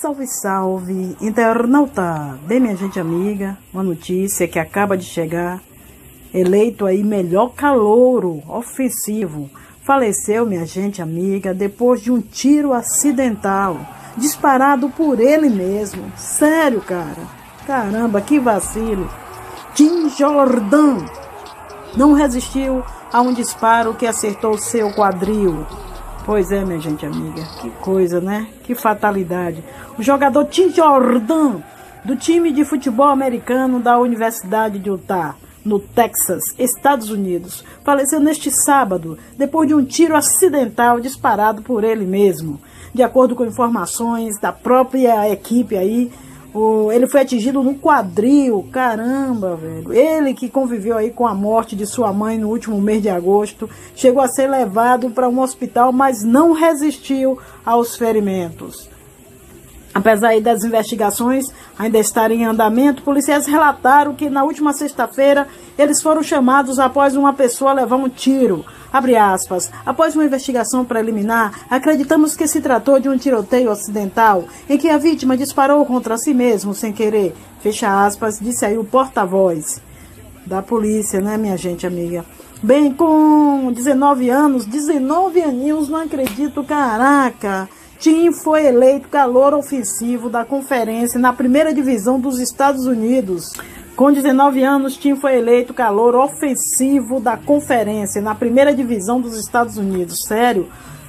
Salve, salve, internauta! Bem, minha gente amiga, uma notícia que acaba de chegar. Eleito aí melhor calouro ofensivo. Faleceu, minha gente amiga, depois de um tiro acidental, disparado por ele mesmo. Sério, cara. Caramba, que vacilo. Tim Jordan não resistiu a um disparo que acertou seu quadril. Pois é, minha gente amiga, que coisa, né? Que fatalidade. O jogador Tim Jordan, do time de futebol americano da Universidade de Utah, no Texas, Estados Unidos, faleceu neste sábado, depois de um tiro acidental disparado por ele mesmo. De acordo com informações da própria equipe aí, ele foi atingido no quadril. Caramba, velho. Ele que conviveu aí com a morte de sua mãe no último mês de agosto, chegou a ser levado para um hospital, mas não resistiu aos ferimentos. Apesar aí das investigações ainda estarem em andamento, policiais relataram que na última sexta-feira eles foram chamados após uma pessoa levar um tiro. Abre aspas, após uma investigação preliminar, acreditamos que se tratou de um tiroteio acidental em que a vítima disparou contra si mesmo sem querer. Fecha aspas, disse aí o porta-voz da polícia, né, minha gente amiga. Bem, com 19 anos, 19 aninhos, não acredito, caraca. Tim foi eleito calouro ofensivo da conferência na primeira divisão dos Estados Unidos. Com 19 anos, Tim foi eleito calouro ofensivo da conferência na primeira divisão dos Estados Unidos. Sério?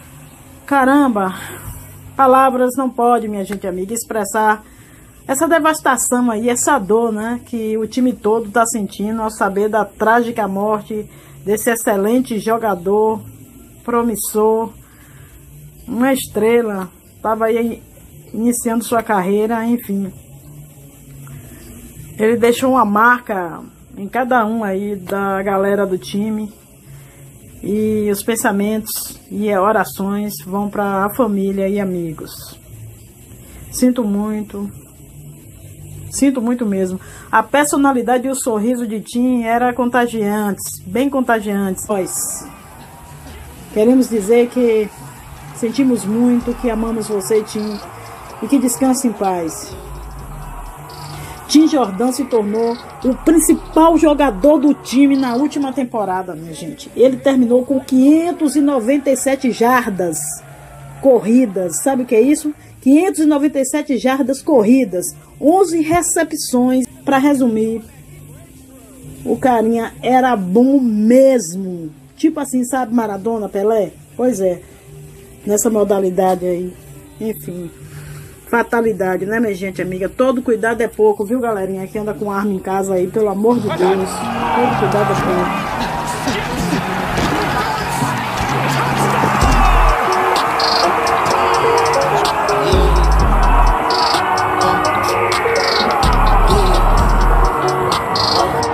Caramba! Palavras não podem, minha gente amiga, expressar essa devastação aí, essa dor, né, que o time todo está sentindo ao saber da trágica morte desse excelente jogador, promissor, uma estrela, estava aí iniciando sua carreira, enfim. Ele deixou uma marca em cada um aí da galera do time. E os pensamentos e orações vão para a família e amigos. Sinto muito mesmo. A personalidade e o sorriso de Tim era contagiantes, bem contagiantes. Nós queremos dizer que sentimos muito, que amamos você, Tim, e que descanse em paz. Tim Jordan se tornou o principal jogador do time na última temporada, minha gente. Ele terminou com 597 jardas corridas. Sabe o que é isso? 597 jardas corridas, 11 recepções. Para resumir, o carinha era bom mesmo. Tipo assim, sabe, Maradona, Pelé? Pois é. Nessa modalidade aí, enfim, fatalidade, né, minha gente amiga? Todo cuidado é pouco, viu, galerinha, que anda com arma em casa aí, pelo amor de Deus, todo cuidado é pouco.